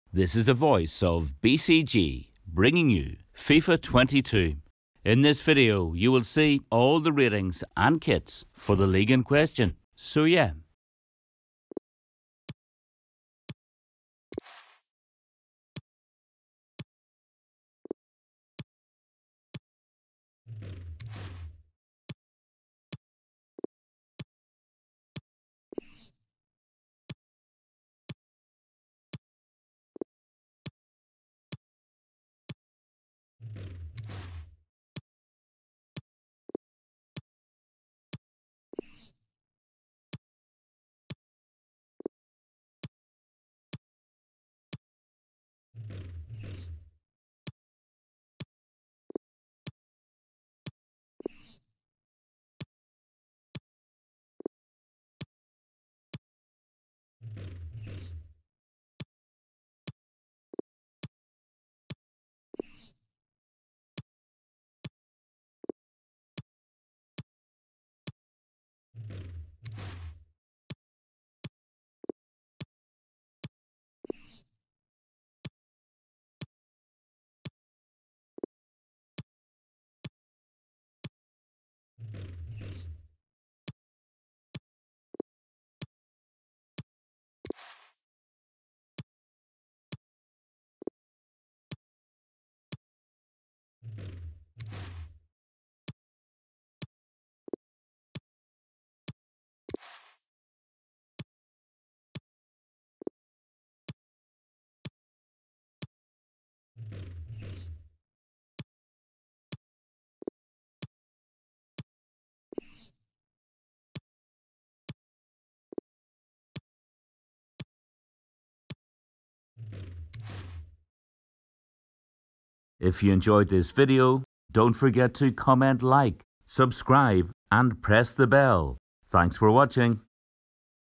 This is the voice of BCG bringing you FIFA 22. In this video, you will see all the ratings and kits for the league in question. So yeah. If you enjoyed this video, don't forget to comment, like, subscribe and press the bell. Thanks for watching.